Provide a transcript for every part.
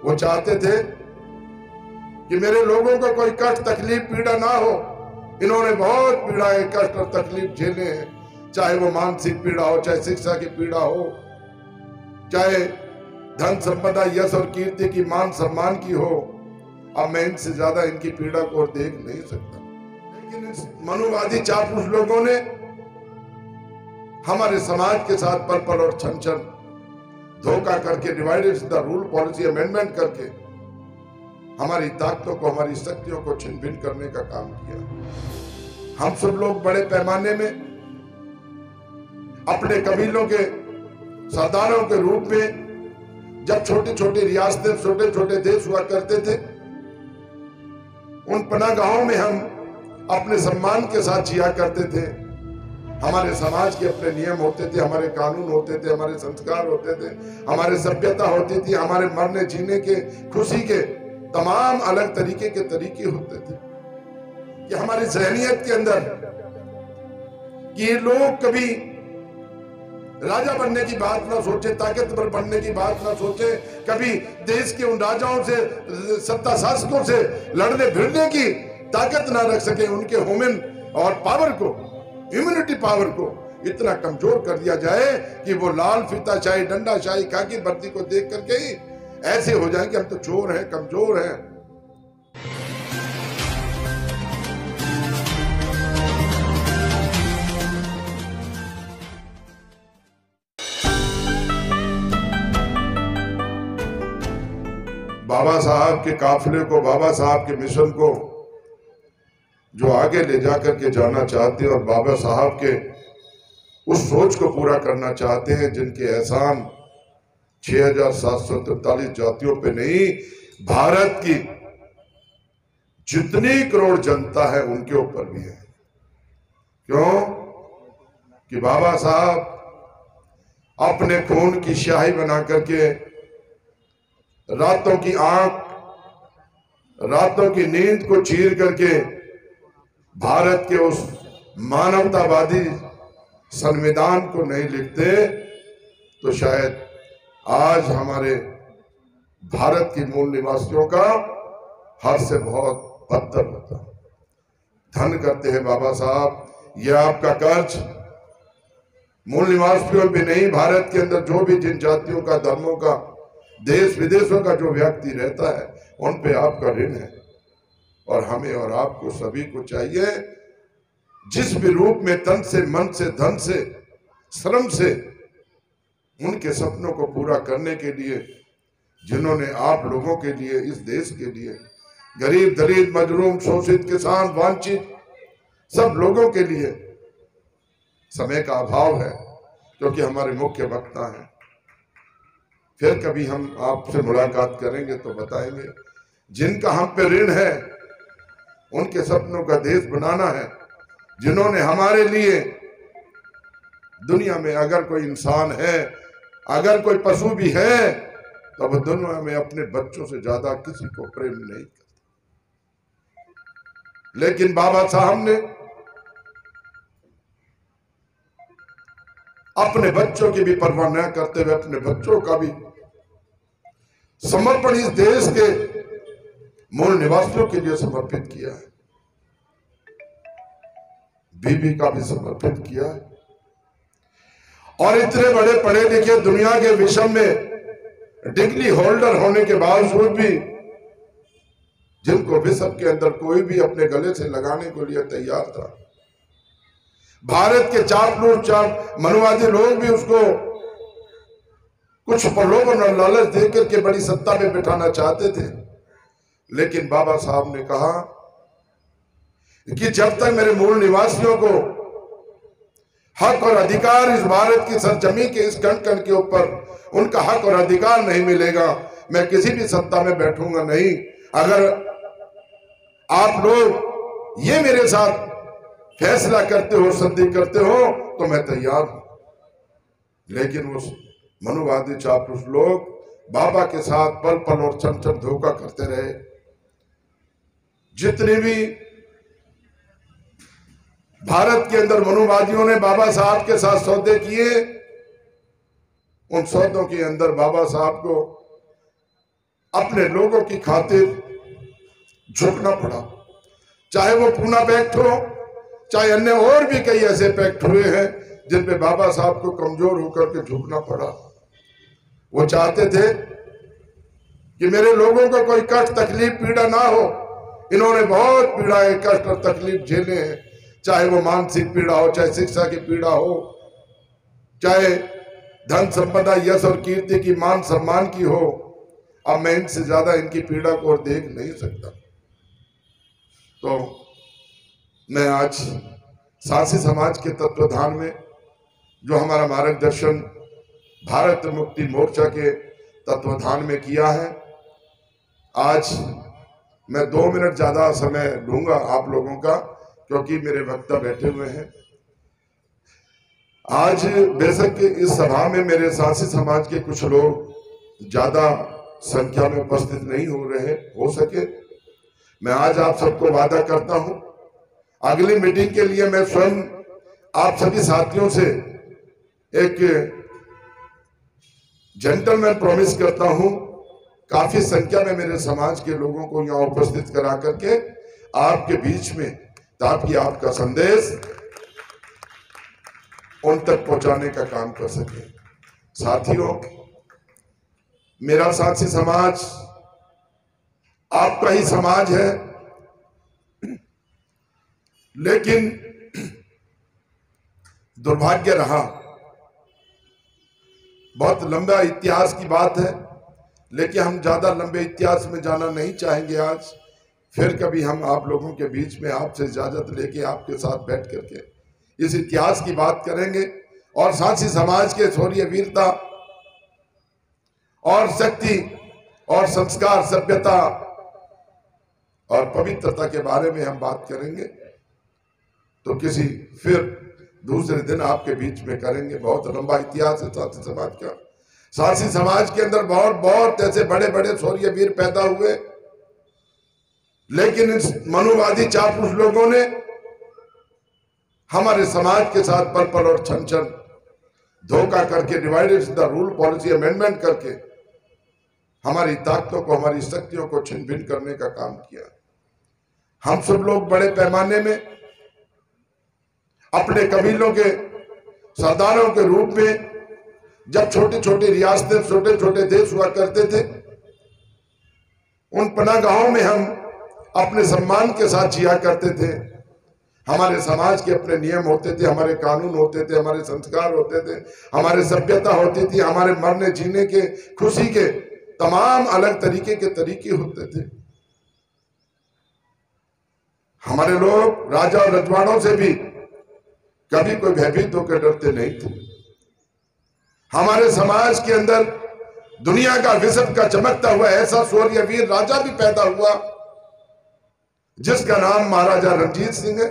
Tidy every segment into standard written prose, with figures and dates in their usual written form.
वो चाहते थे कि मेरे लोगों को कोई कष्ट तकलीफ पीड़ा ना हो। इन्होंने बहुत पीड़ाएं कष्ट और तकलीफ झेले हैं, चाहे वो मानसिक पीड़ा हो, चाहे शिक्षा की पीड़ा हो, चाहे धन संपदा यश और कीर्ति की मान सम्मान की हो। अब मैं इनसे ज्यादा इनकी पीड़ा को और देख नहीं सकता। लेकिन इस मनुवादी चापलूस लोगों ने हमारे समाज के साथ पल पल और क्षण क्षण धोखा करके, divided the rule policy amendment करके हमारी ताकतों को, हमारी शक्तियों को छिन भिन करने का काम किया। हम सब लोग बड़े पैमाने में अपने कबीलों के सरदारों के रूप में जब छोटी छोटी रियासतें, छोटे छोटे देश हुआ करते थे, उन पनाहगाहों में हम अपने सम्मान के साथ जिया करते थे। हमारे समाज के अपने नियम होते थे, हमारे कानून होते थे, हमारे संस्कार होते थे, हमारे सभ्यता होती थी, हमारे मरने जीने के, खुशी के तमाम अलग तरीके के तरीके होते थे। कि हमारी ज़हनियत के अंदर कि ये लोग कभी राजा बनने की बात ना सोचे, ताकतवर बनने की बात ना सोचे, कभी देश के उन राजाओं से, सत्ता शासकों से लड़ने भिड़ने की ताकत ना रख सके। उनके ह्यूमन और पावर को, इम्यूनिटी पावर को इतना कमजोर कर दिया जाए कि वो लाल फीताशाही, डंडाशाही, खाकी वर्दी को देख करके ही ऐसे हो जाए कि हम तो चोर हैं, कमजोर हैं। बाबा साहब के काफिले को, बाबा साहब के मिशन को जो आगे ले जाकर के जाना चाहते हैं और बाबा साहब के उस सोच को पूरा करना चाहते हैं जिनके एहसान 6743 जातियों पे नहीं, भारत की जितनी करोड़ जनता है उनके ऊपर भी है। क्यों? कि बाबा साहब अपने खून की स्याही बना करके रातों की आंख, रातों की नींद को चीर करके भारत के उस मानवतावादी संविधान को नहीं लिखते तो शायद आज हमारे भारत की मूल निवासियों का हर से बहुत बदतर होता। धन करते हैं बाबा साहब, यह आपका कर्ज मूल निवासियों भी नहीं, भारत के अंदर जो भी जिन जातियों का, धर्मों का, देश विदेशों का जो व्यक्ति रहता है उन पे आपका ऋण है। और हमें और आपको सभी को चाहिए जिस भी रूप में तन से, मन से, धन से, श्रम से उनके सपनों को पूरा करने के लिए जिन्होंने आप लोगों के लिए, इस देश के लिए, गरीब, दलित, मजलूम, शोषित, किसान, वांछित सब लोगों के लिए, समय का अभाव है क्योंकि हमारे मुख्य वक्ता हैं। फिर कभी हम आपसे मुलाकात करेंगे तो बताएंगे जिनका हम पे ऋण है, उनके सपनों का देश बनाना है, जिन्होंने हमारे लिए दुनिया में अगर कोई इंसान है, अगर कोई पशु भी है तो वो दुनिया में अपने बच्चों से ज्यादा किसी को प्रेम नहीं करता। लेकिन बाबा साहब ने अपने बच्चों की भी परवाह न करते हुए अपने बच्चों का भी समर्पण इस देश के मूल निवासियों के लिए समर्पित किया है, बीबी का भी समर्पित किया है। और इतने बड़े पढ़े लिखे दुनिया के विषम में डिग्री होल्डर होने के बावजूद भी जिनको विश्व के अंदर कोई भी अपने गले से लगाने को लिए तैयार था, भारत के चापलूस मनुवादी लोग भी उसको कुछ प्रलोभन और लालच देकर के बड़ी सत्ता में बिठाना चाहते थे। लेकिन बाबा साहब ने कहा कि जब तक मेरे मूल निवासियों को हक और अधिकार इस भारत की सरजमी के इस कण कण के ऊपर उनका हक और अधिकार नहीं मिलेगा, मैं किसी भी सत्ता में बैठूंगा नहीं। अगर आप लोग ये मेरे साथ फैसला करते हो, संधि करते हो तो मैं तैयार हूं। लेकिन उस मनुवादी चापलूस लोग बाबा के साथ पल पल और क्षण क्षण धोखा करते रहे। जितने भी भारत के अंदर मनुवादियों ने बाबा साहब के साथ सौदे किए, उन सौदों के अंदर बाबा साहब को अपने लोगों की खातिर झुकना पड़ा। चाहे वो पूना पैक्ट हो, चाहे अन्य और भी कई ऐसे पैक्ट हुए हैं जिन पे बाबा साहब को कमजोर होकर के झुकना पड़ा। वो चाहते थे कि मेरे लोगों को कोई कष्ट तकलीफ पीड़ा ना हो। इन्होंने बहुत पीड़ाएं कष्ट और तकलीफ झेले हैं, चाहे वो मानसिक पीड़ा हो, चाहे शिक्षा की पीड़ा हो, चाहे धन संपदा यश और कीर्ति की मान सम्मान की हो। अब मैं इनसे ज्यादा इनकी पीड़ा को और देख नहीं सकता। तो मैं आज सासी समाज के तत्वाधान में जो हमारा मार्गदर्शन भारत मुक्ति मोर्चा के तत्वाधान में किया है, आज मैं 2 मिनट ज्यादा समय लूंगा आप लोगों का, क्योंकि मेरे वक्ता बैठे हुए हैं। आज बेशक इस सभा में मेरे सासी समाज के कुछ लोग ज्यादा संख्या में उपस्थित नहीं हो सके। मैं आज आप सबको वादा करता हूं, अगली मीटिंग के लिए मैं स्वयं आप सभी साथियों से एक जेंटलमैन प्रॉमिस करता हूं, काफी संख्या में मेरे समाज के लोगों को यहां उपस्थित करा करके आपके बीच में, ताकि आपका संदेश उन तक पहुंचाने का काम कर सके। साथियों, मेरा साथी समाज आपका ही समाज है, लेकिन दुर्भाग्य रहा, बहुत लंबा इतिहास की बात है, लेकिन हम ज्यादा लंबे इतिहास में जाना नहीं चाहेंगे। आज फिर कभी हम आप लोगों के बीच में आपसे इजाजत लेके आपके साथ बैठ करके इस इतिहास की बात करेंगे और साथी समाज के शौर्य वीरता और शक्ति और संस्कार सभ्यता और पवित्रता के बारे में हम बात करेंगे। तो किसी फिर दूसरे दिन आपके बीच में करेंगे। बहुत लंबा इतिहास है साथी समाज का। साथी समाज के अंदर बहुत बहुत ऐसे बड़े बड़े शौर्य वीर पैदा हुए, लेकिन इस मनुवादी चापलूस लोगों ने हमारे समाज के साथ पल पल और क्षण क्षण धोखा करके, divided the rule policy amendment करके हमारी ताकतों को, हमारी शक्तियों को छिन भिन करने का काम किया। हम सब लोग बड़े पैमाने में अपने कबीलों के सरदारों के रूप में, जब छोटी छोटी रियासतें, छोटे छोटे देश हुआ करते थे, उन पनाहगाहों में हम अपने सम्मान के साथ जिया करते थे। हमारे समाज के अपने नियम होते थे, हमारे कानून होते थे, हमारे संस्कार होते थे, हमारी सभ्यता होती थी, हमारे मरने जीने के, खुशी के तमाम अलग तरीके के तरीके होते थे। हमारे लोग राजा और रजवाड़ों से भी कभी कोई भयभीत होकर डरते नहीं थे। हमारे समाज के अंदर दुनिया का विश्व का चमकता हुआ ऐसा शौर्य वीर राजा भी पैदा हुआ, जिसका नाम महाराजा रणजीत सिंह है।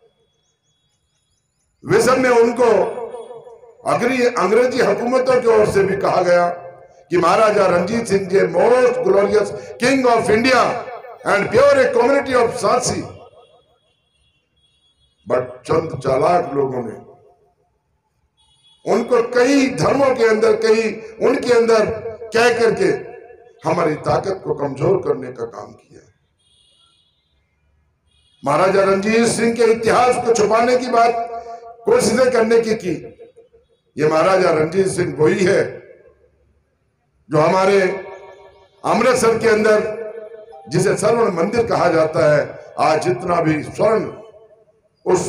विश्व में उनको अंग्रेजी हुकूमतों की ओर से भी कहा गया कि Maharaja Ranjit Singh ji most glorious king of India and pure a community of सासी। बट चंद चालाक लोगों ने उनको कई धर्मों के अंदर, कई उनके अंदर कह करके हमारी ताकत को कमजोर करने का काम किया। महाराजा रणजीत सिंह के इतिहास को छुपाने की बात कोशिशें करने की ये महाराजा रणजीत सिंह वही है जो हमारे अमृतसर के अंदर, जिसे स्वर्ण मंदिर कहा जाता है, आज जितना भी स्वर्ण उस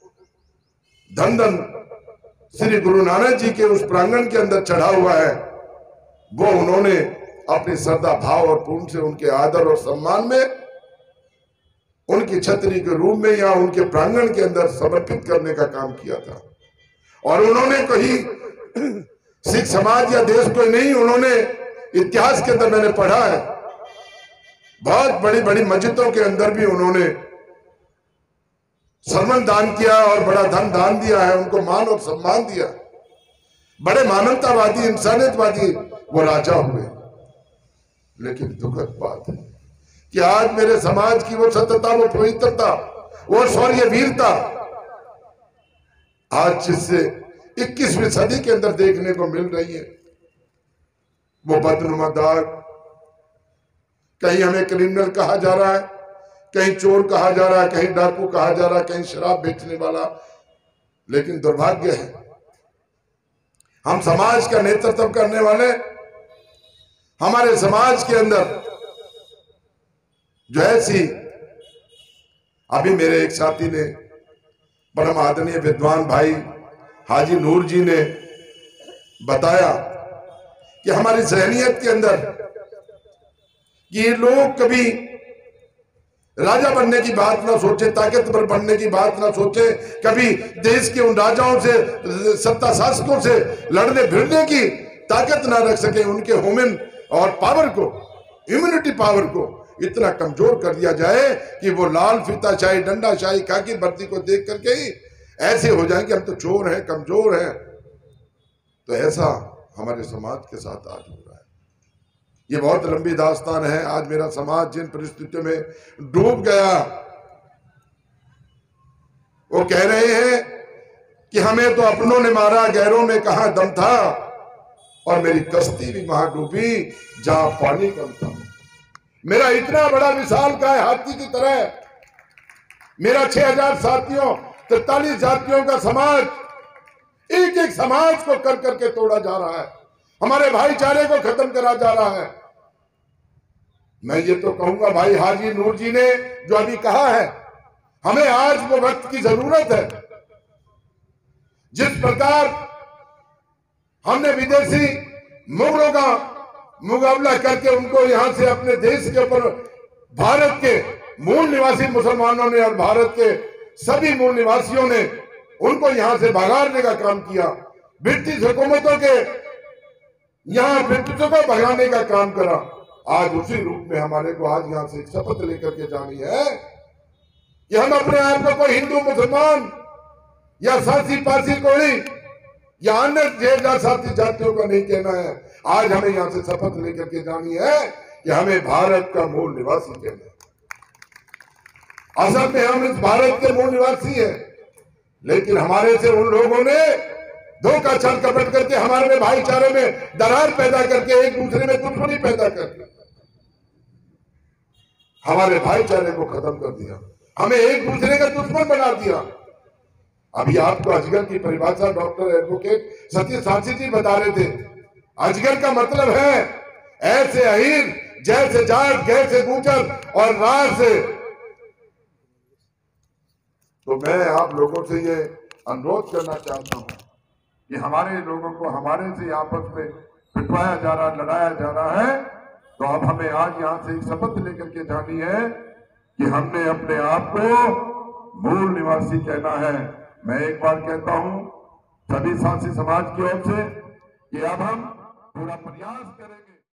धन श्री गुरु नानक जी के उस प्रांगण के अंदर चढ़ा हुआ है, वो उन्होंने अपनी श्रद्धा भाव और पूर्ण से उनके आदर और सम्मान में, उनकी छतरी के रूप में या उनके प्रांगण के अंदर समर्पित करने का काम किया था। और उन्होंने कहीं सिख समाज या देश को नहीं, उन्होंने इतिहास के अंदर मैंने पढ़ा है, बहुत बड़ी बड़ी मस्जिदों के अंदर भी उन्होंने सरमन दान किया और बड़ा धन दान दिया है, उनको मान और सम्मान दिया। बड़े मानवतावादी, इंसानियतवादी वो राजा हुए। लेकिन दुखद बात है कि आज मेरे समाज की वो सत्यता, वो पवित्रता, वो शौर्य वीरता आज जिससे 21वीं सदी के अंदर देखने को मिल रही है, वो बदनुमा दाग, कहीं हमें क्रिमिनल कहा जा रहा है, कहीं चोर कहा जा रहा है, कहीं डाकू कहा जा रहा है, कहीं शराब बेचने वाला। लेकिन दुर्भाग्य है, हम समाज का नेतृत्व करने वाले, हमारे समाज के अंदर जो ऐसी, अभी मेरे एक साथी ने, परम आदरणीय विद्वान भाई हाजी नूर जी ने बताया कि हमारी ज़हनियत के अंदर कि ये लोग कभी राजा बनने की बात ना सोचे, ताकतवर बनने की बात ना सोचे, कभी देश के उन राजाओं से, सत्ता शासकों से लड़ने भिड़ने की ताकत ना रख सके, उनके ह्यूमन और पावर को, इम्यूनिटी पावर को इतना कमजोर कर दिया जाए कि वो लाल फीताशाही, डंडाशाही, खाकी वर्दी को देख करके ही ऐसे हो जाएंगे हम तो चोर हैं, कमजोर हैं। तो ऐसा हमारे समाज के साथ आज हो रहा है। ये बहुत लंबी दास्तान है। आज मेरा समाज जिन परिस्थितियों में डूब गया, वो कह रहे हैं कि हमें तो अपनों ने मारा, गैरों में कहां दम था, और मेरी कश्ती भी वहां डूबी जहां पानी कम था। मेरा इतना बड़ा विशाल काय हाथी की तरह मेरा 6000 साथियों, 43 जातियों का समाज, एक एक समाज को कर करके तोड़ा जा रहा है, हमारे भाईचारे को खत्म करा जा रहा है। मैं ये तो कहूंगा भाई हाजी नूर जी ने जो अभी कहा है, हमें आज वो वक्त की जरूरत है। जिस प्रकार हमने विदेशी मुगलों का मुकाबला करके उनको यहां से अपने देश के ऊपर भारत के मूल निवासी मुसलमानों ने और भारत के सभी मूल निवासियों ने उनको यहां से भगाने का काम किया, ब्रिटिश हुकूमतों के यहां ब्रिटिशों को भगाने का काम करा। आज उसी रूप में हमारे को आज यहां से एक शपथ लेकर के जानी है कि हम अपने आप को कोई हिंदू मुसलमान या सासी पासी कोड़ी या अन्य साथी जातियों का नहीं कहना है। आज हमें यहां से शपथ लेकर के जानी है कि हमें भारत का मूल निवासी कहना है। असल में हम इस भारत के मूल निवासी हैं, लेकिन हमारे से उन लोगों ने धोखा छल कपट करके हमारे में भाईचारे में दरार पैदा करके एक दूसरे में दुश्मनी पैदा करके हमारे भाईचारे को खत्म कर दिया, हमें एक दूसरे का दुश्मन बना दिया। अभी आपको अजगर की परिभाषा डॉक्टर एडवोकेट सतीश सांची जी बता रहे थे। अजगर का मतलब है ऐसे अहीर जैसे जाट, जैसे गुजर और राज से। तो मैं आप लोगों से ये अनुरोध करना चाहता हूं कि हमारे लोगों को हमारे से आपस में पिटवाया जा रहा, लड़ाया जा रहा है, तो अब हमें आज यहां से एक शपथ लेकर के जानी है कि हमने अपने आप को मूल निवासी कहना है। मैं एक बार कहता हूं सभी सांसी समाज की ओर से कि अब हम पूरा प्रयास करेंगे।